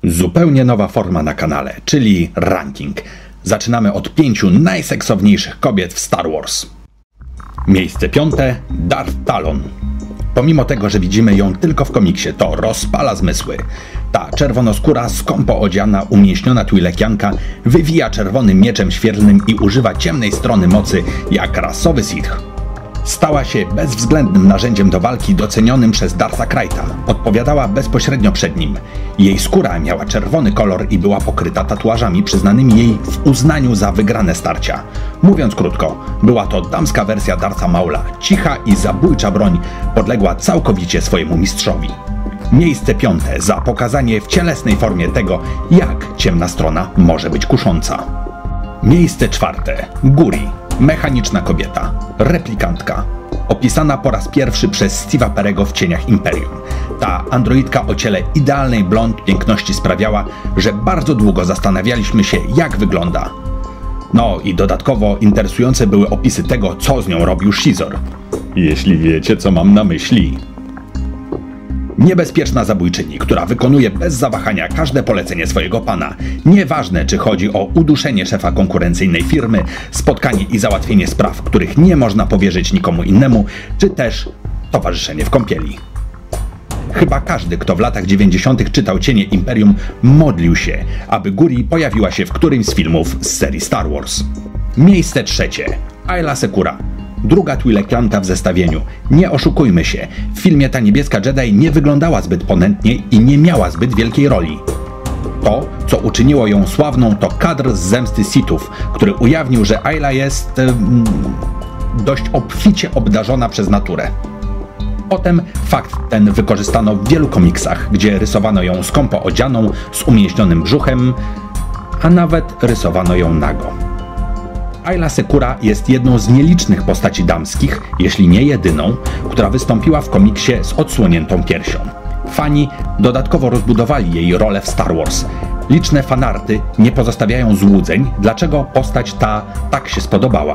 Zupełnie nowa forma na kanale, czyli ranking. Zaczynamy od 5 najseksowniejszych kobiet w Star Wars. Miejsce 5. Darth Talon. Pomimo tego, że widzimy ją tylko w komiksie, to rozpala zmysły. Ta czerwonoskóra, skąpo odziana, umięśniona twi'lekianka wywija czerwonym mieczem świetlnym i używa ciemnej strony mocy jak rasowy Sith. Stała się bezwzględnym narzędziem do walki docenionym przez Dartha Krayta. Odpowiadała bezpośrednio przed nim. Jej skóra miała czerwony kolor i była pokryta tatuażami przyznanymi jej w uznaniu za wygrane starcia. Mówiąc krótko, była to damska wersja Dartha Maula. Cicha i zabójcza broń podległa całkowicie swojemu mistrzowi. Miejsce 5. za pokazanie w cielesnej formie tego, jak ciemna strona może być kusząca. Miejsce 4. Guri. Mechaniczna kobieta, replikantka, opisana po raz pierwszy przez Steve'a Perego w Cieniach Imperium. Ta androidka o ciele idealnej blond piękności sprawiała, że bardzo długo zastanawialiśmy się, jak wygląda. No i dodatkowo interesujące były opisy tego, co z nią robił Shizor. Jeśli wiecie, co mam na myśli. Niebezpieczna zabójczyni, która wykonuje bez zawahania każde polecenie swojego pana. Nieważne, czy chodzi o uduszenie szefa konkurencyjnej firmy, spotkanie i załatwienie spraw, których nie można powierzyć nikomu innemu, czy też towarzyszenie w kąpieli. Chyba każdy, kto w latach 90. czytał Cienie Imperium, modlił się, aby Guri pojawiła się w którymś z filmów z serii Star Wars. Miejsce 3. Aayla Secura. Druga twi'lekianka w zestawieniu. Nie oszukujmy się, w filmie ta niebieska Jedi nie wyglądała zbyt ponętnie i nie miała zbyt wielkiej roli. To, co uczyniło ją sławną, to kadr z Zemsty Sithów, który ujawnił, że Aayla jest dość obficie obdarzona przez naturę. Potem fakt ten wykorzystano w wielu komiksach, gdzie rysowano ją skąpo odzianą, z umięśnionym brzuchem, a nawet rysowano ją nago. Aayla Secura jest jedną z nielicznych postaci damskich, jeśli nie jedyną, która wystąpiła w komiksie z odsłoniętą piersią. Fani dodatkowo rozbudowali jej rolę w Star Wars. Liczne fanarty nie pozostawiają złudzeń, dlaczego postać ta tak się spodobała.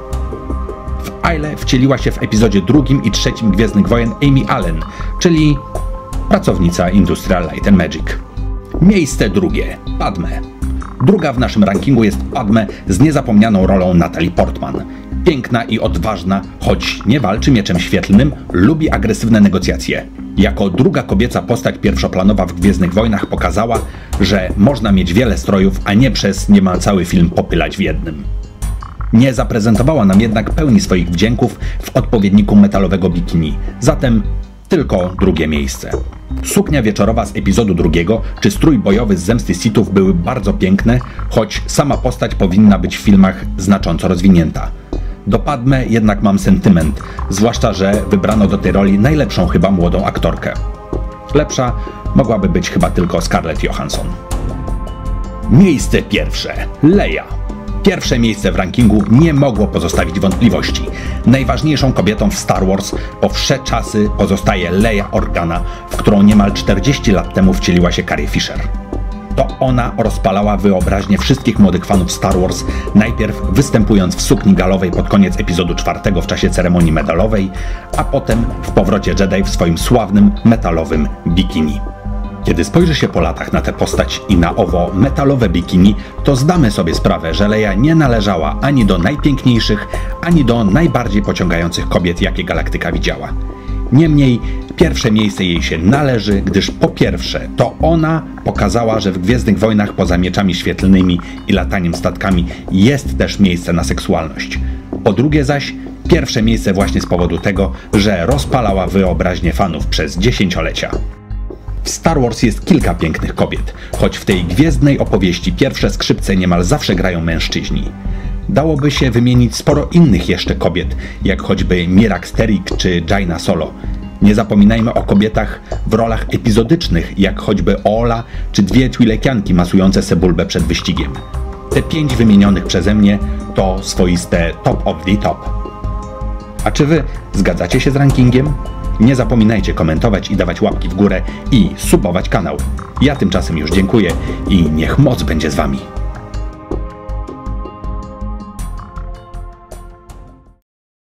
W Aayle wcieliła się w epizodzie 2. i 3. Gwiezdnych Wojen Amy Allen, czyli pracownica Industrial Light and Magic. Miejsce 2. Padme. Druga w naszym rankingu jest Padme z niezapomnianą rolą Natalie Portman. Piękna i odważna, choć nie walczy mieczem świetlnym, lubi agresywne negocjacje. Jako druga kobieca postać pierwszoplanowa w Gwiezdnych Wojnach pokazała, że można mieć wiele strojów, a nie przez niemal cały film popylać w jednym. Nie zaprezentowała nam jednak pełni swoich wdzięków w odpowiedniku metalowego bikini, zatem tylko drugie miejsce. Suknia wieczorowa z epizodu 2 czy strój bojowy z Zemsty Sithów były bardzo piękne, choć sama postać powinna być w filmach znacząco rozwinięta. Do Padme jednak mam sentyment, zwłaszcza że wybrano do tej roli najlepszą chyba młodą aktorkę. Lepsza mogłaby być chyba tylko Scarlett Johansson. Miejsce 1. Leia. Pierwsze miejsce w rankingu nie mogło pozostawić wątpliwości. Najważniejszą kobietą w Star Wars po wsze czasy pozostaje Leia Organa, w którą niemal 40 lat temu wcieliła się Carrie Fisher. To ona rozpalała wyobraźnię wszystkich młodych fanów Star Wars, najpierw występując w sukni galowej pod koniec epizodu 4 w czasie ceremonii medalowej, a potem w Powrocie Jedi w swoim sławnym metalowym bikini. Kiedy spojrzy się po latach na tę postać i na owo metalowe bikini, to zdamy sobie sprawę, że Leia nie należała ani do najpiękniejszych, ani do najbardziej pociągających kobiet, jakie galaktyka widziała. Niemniej pierwsze miejsce jej się należy, gdyż po pierwsze to ona pokazała, że w Gwiezdnych Wojnach poza mieczami świetlnymi i lataniem statkami jest też miejsce na seksualność. Po drugie zaś pierwsze miejsce właśnie z powodu tego, że rozpalała wyobraźnię fanów przez dziesięciolecia. W Star Wars jest kilka pięknych kobiet, choć w tej gwiezdnej opowieści pierwsze skrzypce niemal zawsze grają mężczyźni. Dałoby się wymienić sporo innych jeszcze kobiet, jak choćby Mirax Terik czy Jaina Solo. Nie zapominajmy o kobietach w rolach epizodycznych, jak choćby Oola czy 2 twi'lekianki masujące Sebulbę przed wyścigiem. Te 5 wymienionych przeze mnie to swoiste top of the top. A czy wy zgadzacie się z rankingiem? Nie zapominajcie komentować i dawać łapki w górę i subować kanał. Ja tymczasem już dziękuję i niech moc będzie z wami.